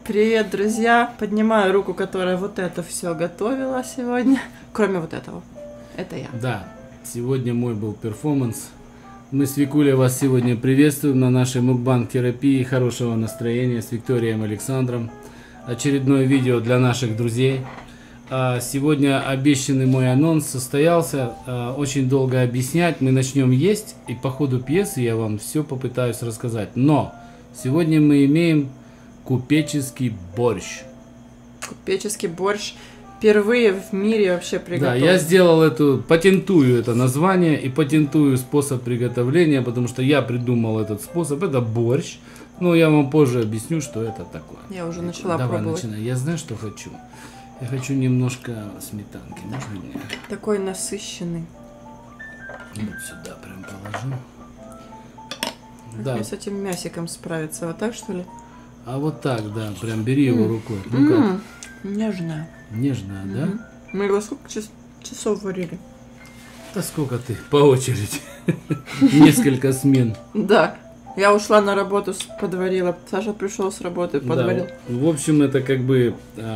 Привет, друзья! Поднимаю руку, которая вот это все готовила сегодня. Кроме вот этого. Это я. Да, сегодня мой был перформанс. Мы с Викулей вас сегодня приветствуем на нашей мукбанг-терапии хорошего настроения с Викторией и Александром. Очередное видео для наших друзей. Сегодня обещанный мой анонс состоялся. Очень долго объяснять. Мы начнем есть, и по ходу пьесы я вам все попытаюсь рассказать. Но сегодня мы имеем купеческий борщ. Купеческий борщ. Впервые в мире вообще приготовлен. Да, я сделал патентую это название и патентую способ приготовления, потому что я придумал этот способ. Это борщ. Но я вам позже объясню, что это такое. Я уже начала Давай, пробовать. начинай. Я знаю, что хочу. Я хочу немножко сметанки. Можно мне? Такой насыщенный. Вот сюда прям положу. Как Да. мне с этим мясиком справиться? Вот так, что ли? А вот так, да. Прям бери его рукой. Ну как? Нежная. Нежная, да? Мы его сколько часов варили? Да сколько ты? По очереди. Несколько смен. Да. Я ушла на работу, подварила. Саша пришел с работы, подварил. Да. В общем, это как бы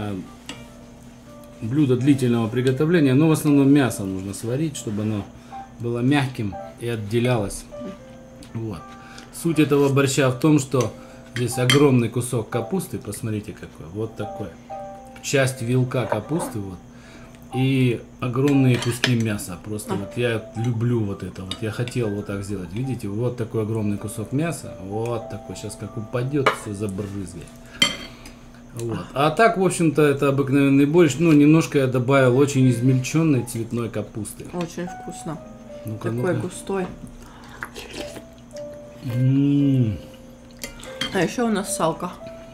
блюдо длительного приготовления, но в основном мясо нужно сварить, чтобы оно было мягким и отделялось. Вот. Суть этого борща в том, что здесь огромный кусок капусты, посмотрите какой, вот такой. Часть вилка капусты, вот. И огромные куски мяса. Просто вот я люблю вот это. Вот я хотел вот так сделать. Видите, вот такой огромный кусок мяса. Вот такой. Сейчас как упадет, все забрызгает. Вот. А так, в общем-то, это обыкновенный борщ. Ну, немножко я добавил очень измельченной цветной капусты. Очень вкусно. Ну-ка, Такой ну-ка. густой. М-м-м. А еще у нас салка.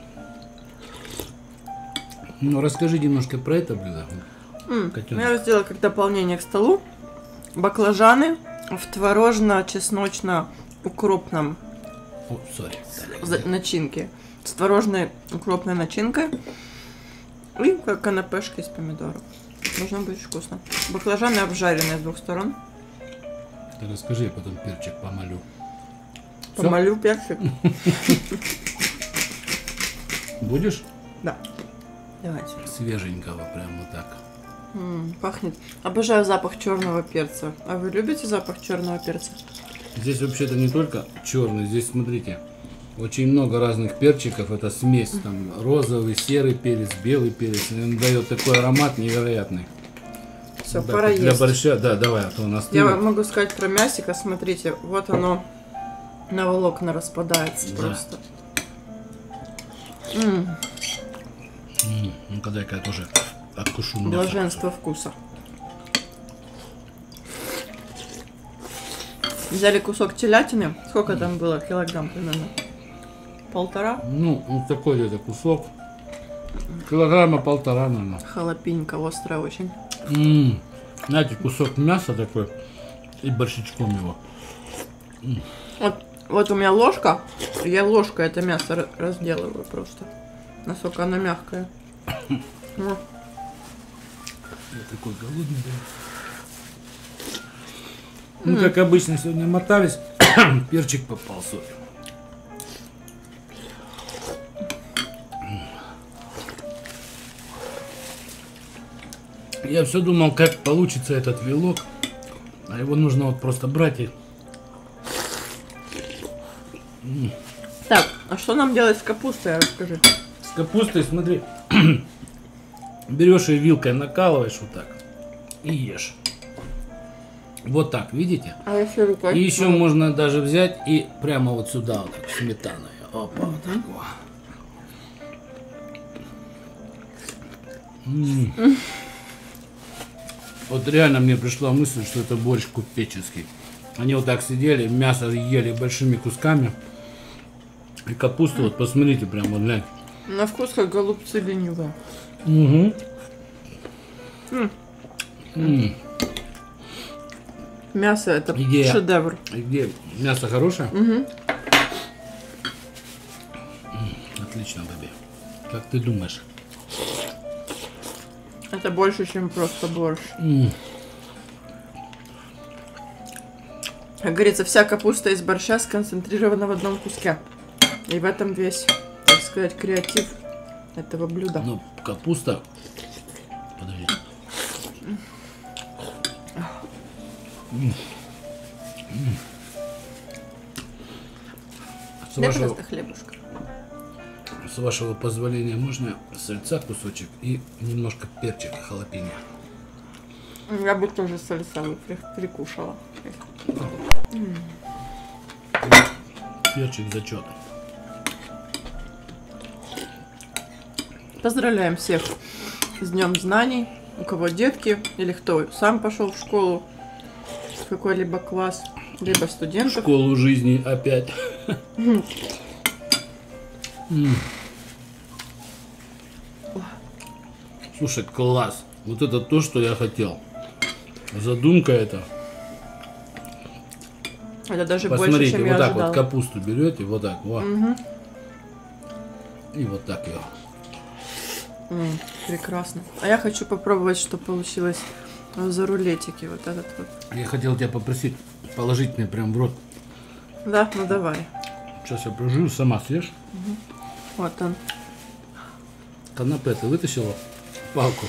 Ну, расскажи немножко про это блюдо. Я его сделала как дополнение к столу. Баклажаны в творожно-чесночно-укропном начинке. С творожной укропной начинкой. И как канапешка из помидоров. Должно быть вкусно. Баклажаны обжаренные с двух сторон. Ты расскажи, я потом перчик помолю. Помолю перчик. Будешь? Да. Давайте. Свеженького, прям вот так. Пахнет. Обожаю запах черного перца. А вы любите запах черного перца? Здесь вообще-то не только черный, здесь, смотрите, очень много разных перчиков. Это смесь, там, розовый, серый перец, белый перец. И он дает такой аромат невероятный. Все, Да, пора есть. для борща, да, давай, а то у нас Я могу сказать про мясико. Смотрите, вот оно на волокна распадается просто. Ну-ка, дай-ка я тоже откушу мясо. Блаженство вкуса. Взяли кусок телятины. Сколько там было? Килограмм примерно? 1,5? Ну, вот такой где-то кусок. Килограмма 1,5, наверное. Халапенько, острая очень. Знаете, кусок мяса такой и борщичком его. Вот у меня ложка. Я ложкой это мясо разделываю просто. Насколько оно мягкое. Я такой голодный, да. Ну, как обычно, сегодня мотались, перчик попал, сори. Я все думал, как получится этот вилок, а его нужно вот просто брать и... Так, а что нам делать с капустой, расскажи. С капустой, смотри, берешь ее вилкой, накалываешь вот так и ешь. Вот так, видите? А если рукой? И еще можно даже взять и прямо вот сюда вот так сметаной. Опа, вот так вот. Вот реально мне пришла мысль, что это борщ купеческий. Они вот так сидели, мясо ели большими кусками. И капусту, вот посмотрите, прям вот глянь. На вкус как голубцы ленивые. Мясо это Идея. шедевр. Где мясо хорошее? Отлично, Бэби. Как ты думаешь? Это больше, чем просто борщ. Как говорится, вся капуста из борща сконцентрирована в одном куске. И в этом весь, так сказать, креатив этого блюда. Ну, капуста. Подождите. Дай просто хлебушка. С вашего позволения можно сальца кусочек и немножко перчика халапеньо. Я бы тоже сальса прикушала. Перчик зачет. Поздравляем всех с Днем Знаний. У кого детки или кто сам пошел в школу, в какой-либо класс, либо студентов. Школу жизни опять. Слушай, класс. Вот это то, что я хотел. Задумка это. Это даже Посмотрите, больше, чем вот я так ожидала. вот капусту берете, вот так, вот. И вот так ее. Прекрасно. А я хочу попробовать, что получилось за рулетики. Вот этот вот. Я хотел тебя попросить положить мне прям в рот. Да, ну давай. Сейчас я прожую, сама съешь. Вот он. Канапе ты вытащила палку.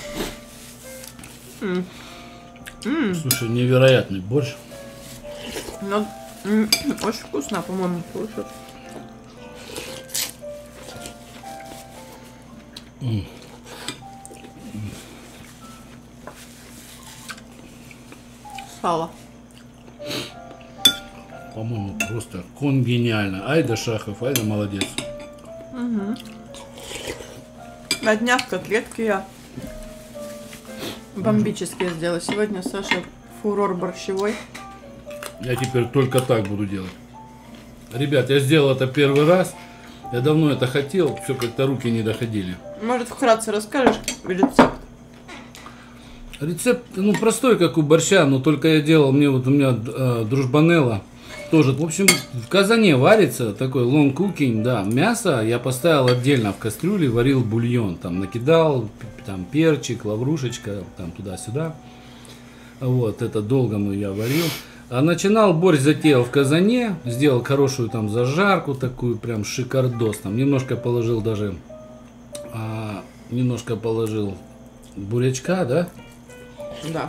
Слушай, невероятный борщ. Ну, очень вкусно, по-моему, слушай. Сало. По-моему, просто конгениально. Айда Шахов, айда молодец. На днях котлетки я бомбические сделала. Сегодня Саша фурор борщевой. Я теперь только так буду делать. Ребят, я сделал это первый раз. Я давно это хотел, все как-то руки не доходили. Может, вкратце расскажешь рецепт? Рецепт, ну, простой, как у борща, но только я делал, у меня дружбанелла тоже. В общем, в казане варится такой long cooking, да. Мясо я поставил отдельно в кастрюле, варил бульон, там накидал, там перчик, лаврушечка, там туда-сюда. Вот, это долго я варил. А начинал борщ, затеял в казане, сделал хорошую там зажарку такую, прям шикардос. Там немножко положил даже, немножко положил бурячка, да? Да.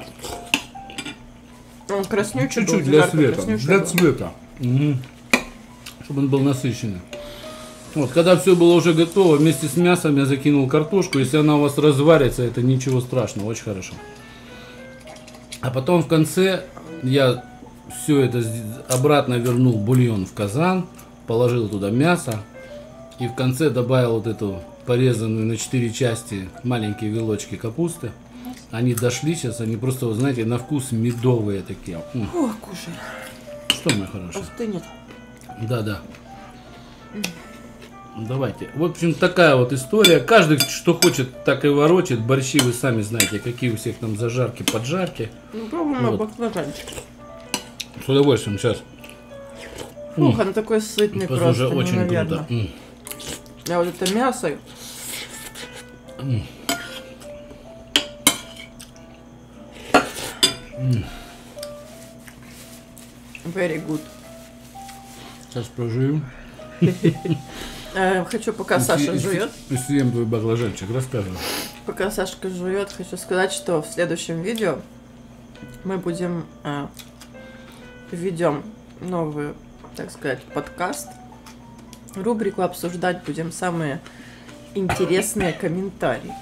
Он краснючий был, Чуть-чуть для жарко цвета. краснючий Для был. цвета. Чтобы он был насыщенный. Вот, когда все было уже готово, вместе с мясом я закинул картошку. Если она у вас разварится, это ничего страшного, очень хорошо. А потом в конце я все это обратно вернул бульон в казан, положил туда мясо и в конце добавил вот эту порезанную на 4 части маленькие вилочки капусты. Они дошли сейчас, они просто, вы знаете, на вкус медовые такие. О, кушай. Что, моя хорошая? Остынет. Да. Давайте. В общем, такая вот история. Каждый, что хочет, так и ворочит. Борщи, вы сами знаете, какие у всех там зажарки, поджарки. Ну, пробуем Вот. баклажанчик. С удовольствием сейчас. Ух, он такой сытный Просто просто, уже очень невероятно. круто. А вот это мясо. Very good. Сейчас прожую. Хочу, пока Саша жует, И съем твой баклажанчик, рассказывай. пока Сашка жует, хочу сказать, что в следующем видео мы будем введем новый, так сказать, подкаст. Рубрику обсуждать будем самые интересные комментарии.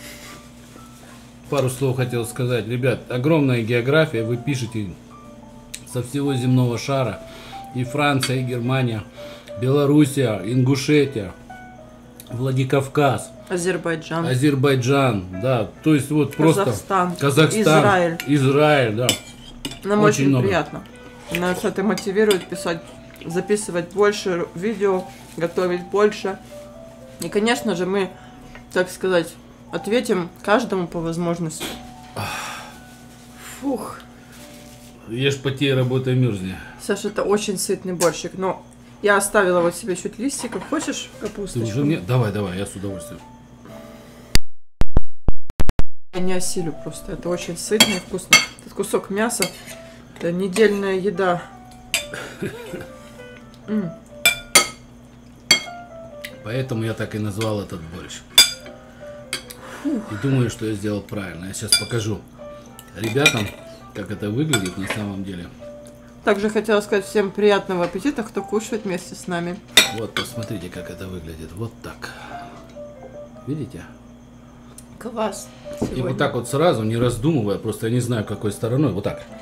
Пару слов хотел сказать. Ребят, огромная география. Вы пишете со всего земного шара. И Франция, и Германия, Белоруссия, Ингушетия, Владикавказ, Азербайджан, да. То есть вот Казахстан, просто Казахстан, Израиль, да. Нам Очень очень много. приятно. Нас это мотивирует писать, записывать больше видео, готовить больше. И, конечно же, мы, так сказать, ответим каждому по возможности. Фух. Ешь, потей, работай, мерзни. Саша, это очень сытный борщик, но я оставила вот себе чуть листиков. Хочешь Ты капусточку? уже мне? Давай, я с удовольствием. Я не осилю просто. Это очень сытно и вкусно. Этот кусок мяса — это недельная еда. Поэтому я так и назвал этот борщ. И думаю, что я сделал правильно. Я сейчас покажу ребятам, как это выглядит на самом деле. Также хотела сказать всем приятного аппетита, кто кушает вместе с нами. Вот, посмотрите, как это выглядит. Вот так. Видите? Класс. И вот так вот сразу, не раздумывая, просто я не знаю, какой стороной, вот так.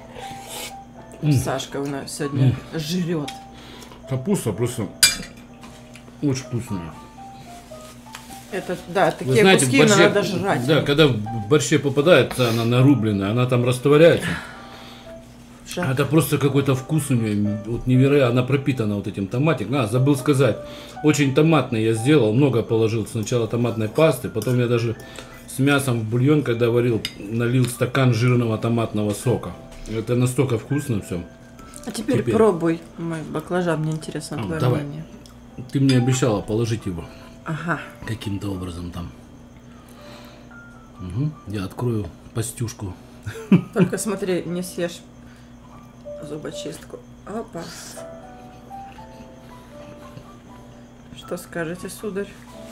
Сашка у нас сегодня жрет. Капуста просто очень вкусная. Это, да, Вы такие знаете, куски в борще, надо жрать. да, когда в борще попадается она нарубленная, она там растворяется. Жалко. Это просто какой-то вкус у нее, вот невероятно, она пропитана вот этим томатиком. Забыл сказать, очень томатный я сделал, много положил сначала томатной пасты, потом я даже с мясом в бульон, когда варил, налил стакан жирного томатного сока. Это настолько вкусно все. А теперь пробуй мой баклажан, мне интересно твое давай. мнение. Ты мне обещала положить его Ага. каким-то образом там. Угу. Я открою пастюшку. Только смотри, не съешь зубочистку. Опа. Что скажете, сударь?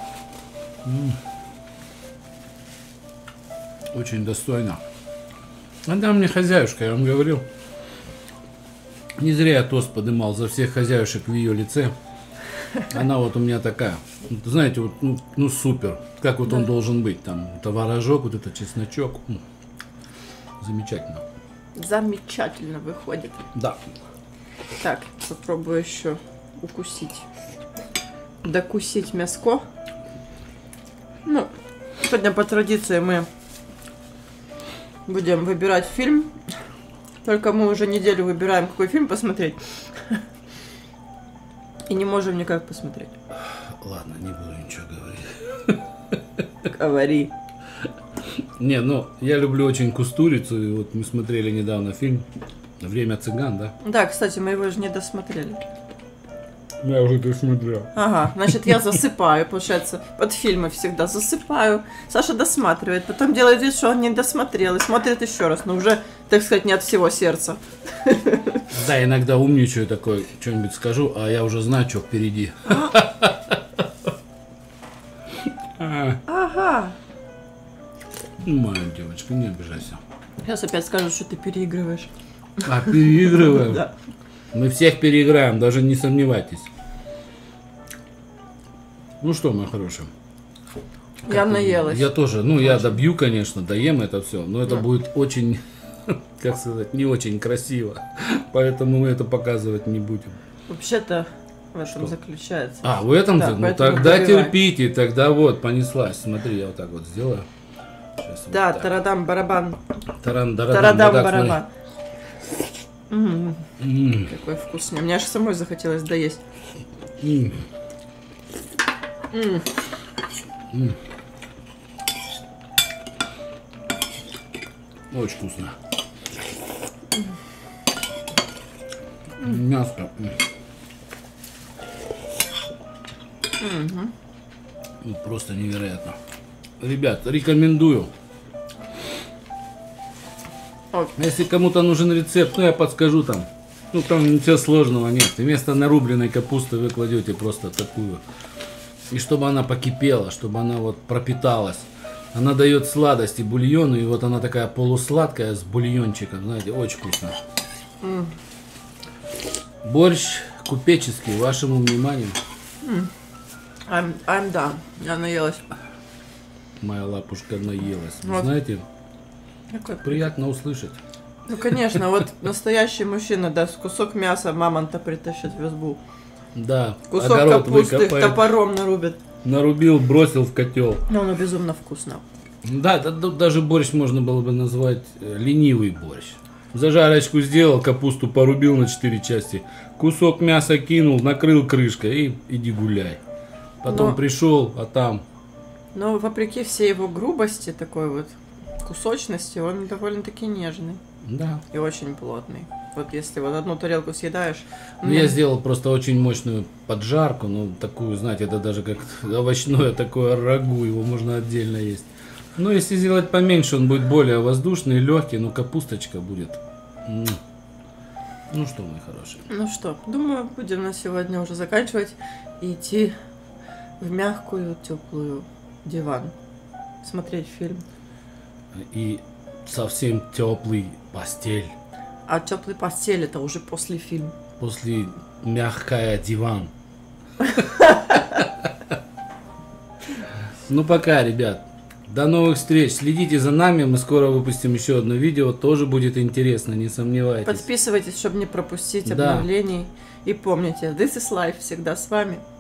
Очень достойно. Она мне хозяюшка, я вам говорил. Не зря я тост подымал за всех хозяюшек в ее лице. Она вот у меня такая. Вот, знаете, вот, ну супер. Как вот он должен быть. Там творожок, вот это чесночок. Замечательно. Замечательно выходит. Да. Так, попробую еще укусить. Докусить мяско. Ну, сегодня по традиции мы будем выбирать фильм. Только мы уже неделю выбираем, какой фильм посмотреть. И не можем никак посмотреть. Ладно, не буду ничего говорить. Говори. Не, ну, я люблю очень Кустурицу. И вот мы смотрели недавно фильм «Время цыган», да? Да, кстати, мы его же не досмотрели. Я уже досмотрел. Ага, значит, я засыпаю, получается, под фильмы всегда засыпаю. Саша досматривает, потом делает вид, что он не досмотрел, и смотрит еще раз, но уже, так сказать, не от всего сердца. Да, иногда умничаю такой, что-нибудь скажу, а я уже знаю, что впереди. Ага. Моя девочка, не обижайся. Сейчас опять скажут, что ты переигрываешь. А, переигрываем? Да. Мы всех переиграем, даже не сомневайтесь. Ну что, мои хорошие. Я наелась. Я тоже, ну я добью, конечно, доем это все, но это будет очень, как сказать, не очень красиво. Поэтому мы это показывать не будем. Вообще-то в этом заключается. А, в этом? Да, ну тогда терпите, тогда вот, понеслась. Смотри, я вот так вот сделаю. Сейчас Да, вот тарадам барабан. Тарадам барабан. Какой вкусный. Мне аж самой захотелось доесть. Очень вкусно. Мяско. Просто невероятно. Ребят, рекомендую. Если кому-то нужен рецепт, ну я подскажу там. Ну там ничего сложного нет. И вместо нарубленной капусты вы кладете просто такую. И чтобы она покипела, чтобы она вот пропиталась. Она дает сладости бульону, и вот она такая полусладкая с бульончиком, знаете, очень вкусно. Борщ купеческий, вашему вниманию. I'm done. Я наелась. Моя лапушка наелась. Вы Вот. знаете, Какой приятно услышать. Ну, конечно, вот настоящий мужчина даст кусок мяса, мамонта притащит в избу. Да, Кусок огород капусты выкопает, топором нарубит. нарубил, бросил в котел. Но оно безумно вкусно. Да, даже борщ можно было бы назвать ленивый борщ. Зажарочку сделал, капусту порубил на 4 части, кусок мяса кинул, накрыл крышкой и иди гуляй. Потом Но- пришел, а там... Но вопреки всей его грубости, такой вот кусочности, он довольно-таки нежный Да. и очень плотный. Вот если вот одну тарелку съедаешь... Ну, я сделал просто очень мощную поджарку, ну, такую, знаете, это даже как овощное такое рагу, его можно отдельно есть. Но если сделать поменьше, он будет более воздушный, легкий, но капусточка будет. Ну что, мои хорошие. Ну что, думаю, будем на сегодня уже заканчивать и идти в мягкую, теплую диван. смотреть фильм. И совсем теплый постель. А теплый постель это уже после фильма. После мягкая диван. Ну пока, ребят. До новых встреч. Следите за нами. Мы скоро выпустим еще одно видео. Тоже будет интересно, не сомневайтесь. Подписывайтесь, чтобы не пропустить Да. обновлений. И помните, This is Life всегда с вами.